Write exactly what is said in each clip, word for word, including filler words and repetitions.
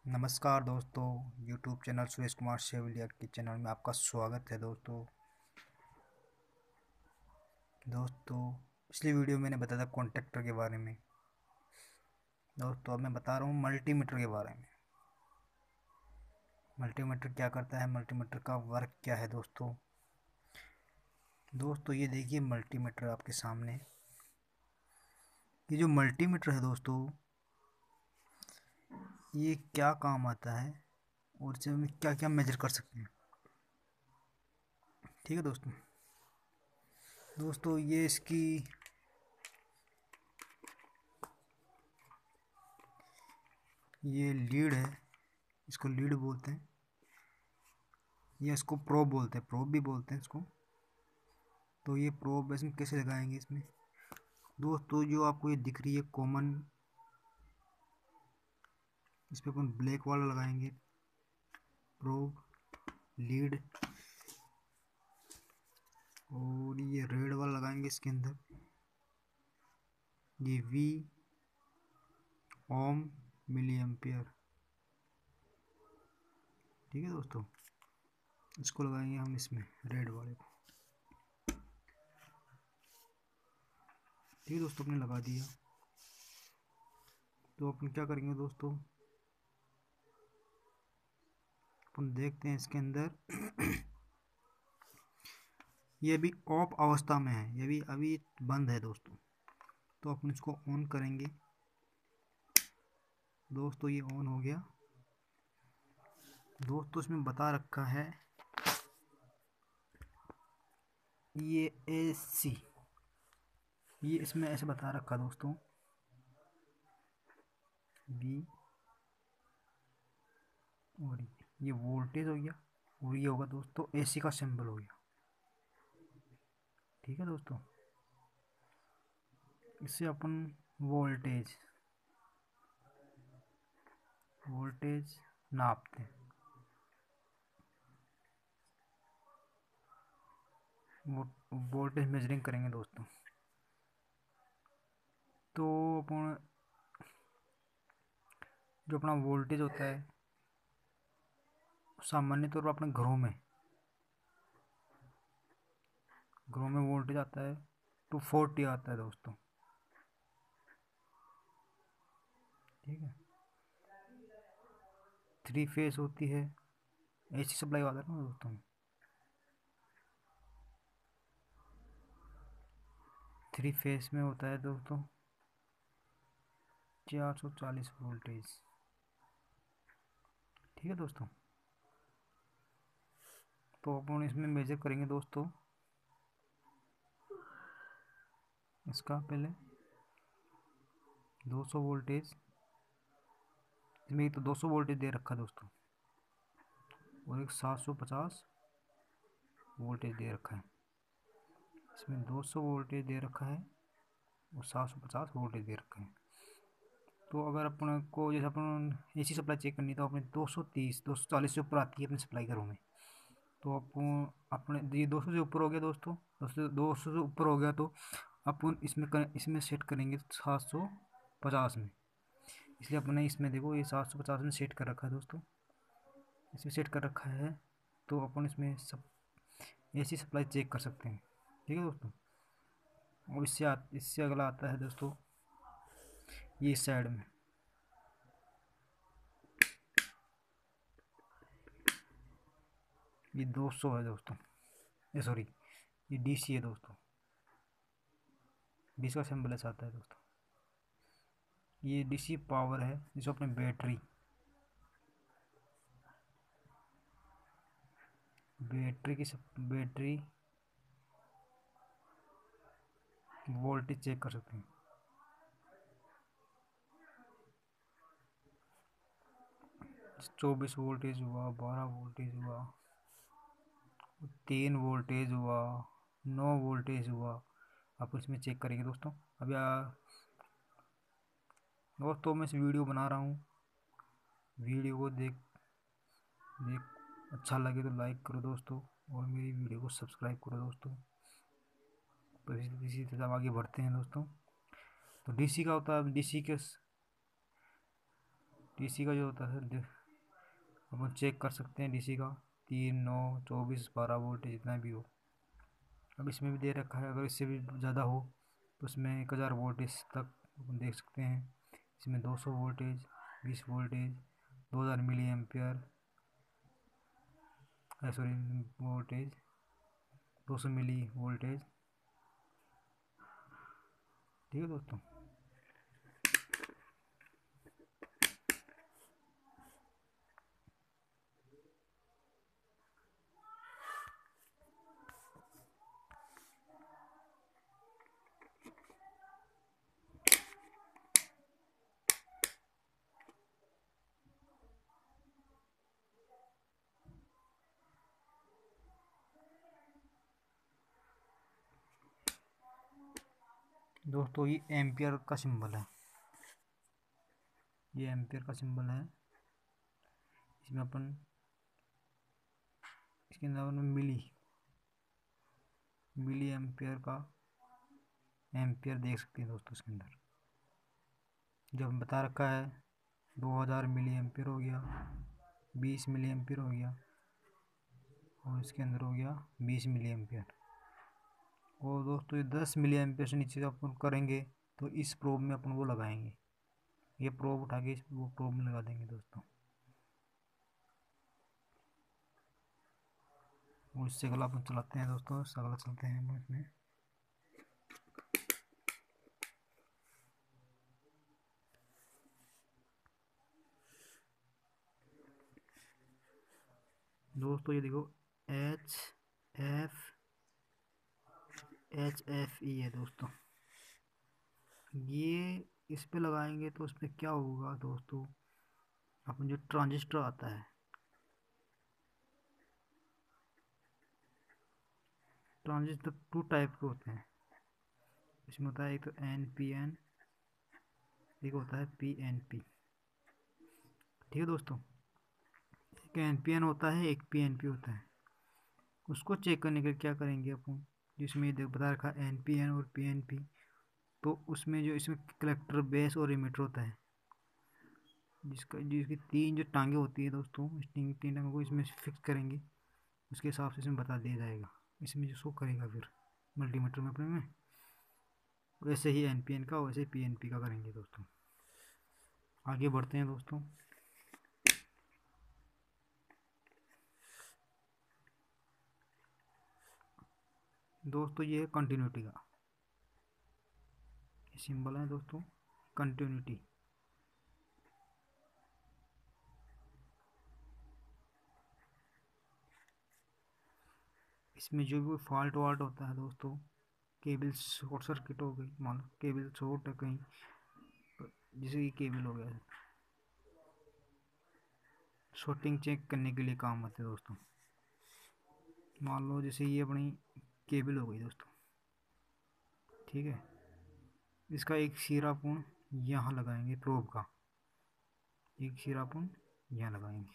नमस्कार दोस्तों, YouTube channel Suresh Kumar Shevaliya के चैनल में आपका स्वागत है। दोस्तों दोस्तों पिछली वीडियो मैंने बताया था कॉन्ट्रैक्टर के बारे में। दोस्तों अब मैं बता रहा हूँ मल्टीमीटर के बारे में। मल्टीमीटर क्या करता है, मल्टीमीटर का वर्क क्या है। दोस्तों दोस्तों ये देखिए मल्टीमीटर आपके सामने। ये जो मल्टीमीटर है दोस्तों, ये क्या काम आता है और इससे हम क्या क्या मेजर कर सकते हैं। ठीक है दोस्तों दोस्तों ये इसकी ये लीड है, इसको लीड बोलते हैं, या इसको प्रोब बोलते हैं, प्रोब भी बोलते हैं इसको। तो ये प्रोब इसमें कैसे लगाएंगे इसमें दोस्तों, जो आपको ये दिख रही है कॉमन, इस पर अपन ब्लैक वाला लगाएंगे प्रोब लीड, और ये रेड वाला लगाएंगे इसके अंदर, ये वी ओम मिली एम्पियर। ठीक है दोस्तों, इसको लगाएंगे हम इसमें रेड वाले को। ठीक है दोस्तों, अपने लगा दिया। तो अपन क्या करेंगे दोस्तों, अपन देखते हैं इसके अंदर ये अभी ऑफ अवस्था में है, ये भी अभी बंद है दोस्तों। तो अपन इसको ऑन करेंगे दोस्तों, ये ऑन हो गया दोस्तों। इसमें बता रखा है ये ए सी, ये इसमें ऐसे बता रखा दोस्तों, बी और ये वोल्टेज हो गया, और ये होगा दोस्तों एसी का सिंबल हो गया। ठीक है दोस्तों, इससे अपन वोल्टेज वोल्टेज नापते हैं, वो वोल्टेज मेजरिंग करेंगे दोस्तों। तो अपन जो अपना वोल्टेज होता है सामान्य तौर पर अपने घरों में घरों में वोल्टेज आता है टू फोर्टी आता है दोस्तों। ठीक है, थ्री फेस होती है, एसी सप्लाई वाला है ना दोस्तों। थ्री फेस में होता है दोस्तों चार सौ चालीस वोल्टेज। ठीक है दोस्तों, तो अपन इसमें मेजर करेंगे दोस्तों इसका पहले दो सौ वोल्टेज, इसमें तो दो सौ वोल्टेज दे रखा है दोस्तों, और एक सात सौ पचास वोल्टेज दे रखा है। इसमें दो सौ वोल्टेज दे रखा है और सात सौ पचास वोल्टेज दे रखा है। तो अगर अपन को जैसे अपन एसी सप्लाई चेक करनी है तो अपने दो सौ तीस दो सौ चालीस से ऊपर आती है अपने सप्लाई घरों में। तो अपन अपने ये दो सौ से ऊपर हो गया दोस्तों, दो सौ दो सौ से ऊपर हो गया तो अपन इसमें कर, इसमें सेट करेंगे सात सौ पचास में। इसलिए अपने इसमें देखो ये सात सौ पचास में सेट कर रखा है दोस्तों, इसमें सेट कर रखा है। तो अपन इसमें सब एसी सप्लाई चेक कर सकते हैं। ठीक है दोस्तों, और इससे आ, इससे अगला आता है दोस्तों ये इस साइड में, ये दो सौ है दोस्तों, ये सॉरी ये डीसी है दोस्तों, डीसी का सिंबल ऐसा आता है दोस्तों। ये डीसी पावर है जिसको अपने बैटरी बैटरी की बैटरी वोल्टेज चेक कर सकते हैं। चौबीस वोल्टेज हुआ, बारह वोल्टेज हुआ, तीन वोल्टेज हुआ, नौ वोल्टेज हुआ, आप इसमें चेक करेंगे दोस्तों। अभी दोस्तों मैं इस वीडियो बना रहा हूँ, वीडियो को देख देख अच्छा लगे तो लाइक करो दोस्तों, और मेरी वीडियो को सब्सक्राइब करो दोस्तों। तो इसी इसी तरह आगे बढ़ते हैं दोस्तों। तो डीसी का होता है, डीसी के डीसी का जो होता है अपन चेक कर सकते हैं डीसी का, तीन, नौ, चौबीस, बारह वोल्ट जितना भी हो। अब इसमें भी दे रखा है, अगर इससे भी ज़्यादा हो तो उसमें एक हज़ार वोल्टेज तक अपन देख सकते हैं। इसमें दो सौ वोल्टेज, बीस वोल्टेज, दो हज़ार मिली एम्पियर, सॉरी वोल्टेज, दो सौ मिली वोल्टेज। ठीक है दोस्तों। दोस्तों ये एम्पियर का सिंबल है, ये एम्पियर का सिंबल है। इसमें अपन इसके अंदर अपन मिली मिली एम्पियर का एम्पियर देख सकते हैं दोस्तों। इसके अंदर जब बता रखा है दो हज़ार मिली एम्पियर हो गया, बीस मिली एम्पियर हो गया, और इसके अंदर हो गया बीस मिली एम्पियर। और दोस्तों ये दस मिली एम्पियर से नीचे अपन करेंगे तो इस प्रोब में अपन वो लगाएंगे, ये प्रोब उठा के इस वो प्रोब में लगा देंगे दोस्तों। वो इससे अगला अपन चलाते हैं दोस्तों, इससे अगला चलते हैं हम इसमें। दोस्तों ये देखो H F H F E है दोस्तों। ये इस पे लगाएंगे तो उसमें क्या होगा दोस्तों, अपन जो ट्रांजिस्टर आता है, ट्रांजिस्टर टू टाइप के होते हैं। इसमें होता है एक तो एन पी एन, एक होता है पी एन पी। ठीक है दोस्तों, एक एन पी एन होता है, एक पी एन पी होता है। उसको चेक करने के लिए क्या करेंगे अपन, जिसमें देख बता रखा है एन पी एन और पी एन पी, तो उसमें जो इसमें कलेक्टर, बेस और इमीटर होता है, जिसका जिसकी तीन जो टांगे होती है दोस्तों, इस तीन तीन टांगों को इसमें फिक्स करेंगे। उसके हिसाब से इसमें बता दिया जाएगा, इसमें जो शो करेगा फिर मल्टीमीटर में अपने में। वैसे ही एन पी एन का, वैसे ही पी एन पी का करेंगे दोस्तों। आगे बढ़ते हैं दोस्तों। दोस्तों ये है कंटिन्यूटी का सिंबल है दोस्तों, कंटिन्यूटी। इसमें जो भी फॉल्ट वाल्ट होता है दोस्तों, केबल शॉर्ट सर्किट हो गई, मान लो केबल शॉर्ट है कहीं, जैसे कि केबल हो गया, शॉर्टिंग चेक करने के लिए काम आते हैं दोस्तों। मान लो जैसे ये अपनी केबल हो गई दोस्तों, ठीक है, इसका एक सिरापुन यहाँ लगाएंगे प्रोब का, एक सिरापुन यहाँ लगाएंगे,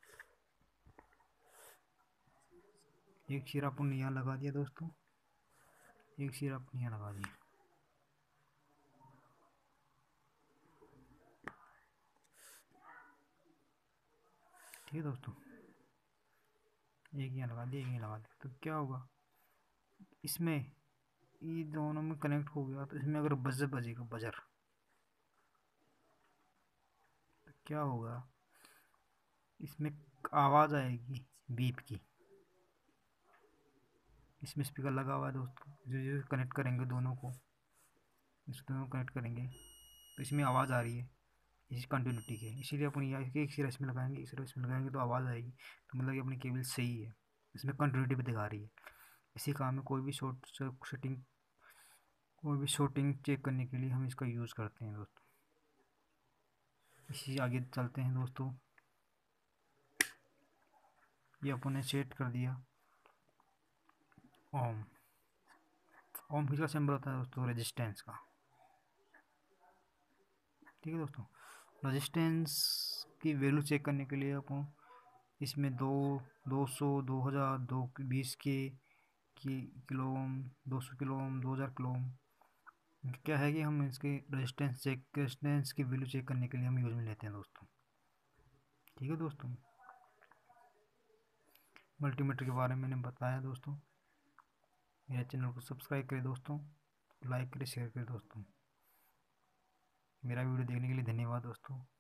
एक सिरापुन यहाँ लगा दिया दोस्तों, एक सिरापुन यहाँ लगा दिया। ठीक है दोस्तों, एक यहाँ लगा दिया, एक यहाँ लगा दिया, तो क्या होगा, इसमें ये दोनों में कनेक्ट हो गया, तो इसमें अगर बजर बजेगा, बजर, तो क्या होगा, इसमें आवाज़ आएगी बीप की। इसमें स्पीकर लगा हुआ है दोस्तों, जो जो कनेक्ट करेंगे दोनों को, इस दोनों कनेक्ट करेंगे तो इसमें आवाज़ आ रही है, इस कंटिन्यूटी के, इसीलिए अपन यहाँ एक सिरा इसमें लगाएंगे, इस सिरा इसमें लगाएंगे तो आवाज़ आएगी, तो मतलब कि अपनी केबल सही है, इसमें कंटिन्यूटी भी दिखा रही है। इसी काम में कोई भी शॉर्ट शॉर्टिंग कोई भी शॉर्टिंग चेक करने के लिए हम इसका यूज़ करते हैं दोस्तों। इसी आगे चलते हैं दोस्तों। ये अपन ने सेट कर दिया ओम। ओम किसका सिंबल होता है दोस्तों, रेजिस्टेंस का। ठीक है दोस्तों, रेजिस्टेंस की वैल्यू चेक करने के लिए अपन इसमें दो दो सौ दो हज़ार दो बीस के की किलो ओम, दो सौ किलो ओम, दो हज़ार किलो ओम, क्या है कि हम इसके रेजिस्टेंस चेक रेजिस्टेंस की वैल्यू चेक करने के लिए हम यूज में लेते हैं दोस्तों। ठीक है दोस्तों, मल्टीमीटर के बारे में मैंने बताया दोस्तों। मेरे चैनल को सब्सक्राइब करें दोस्तों, लाइक करें, शेयर करें दोस्तों। मेरा वीडियो देखने के लिए धन्यवाद दोस्तों।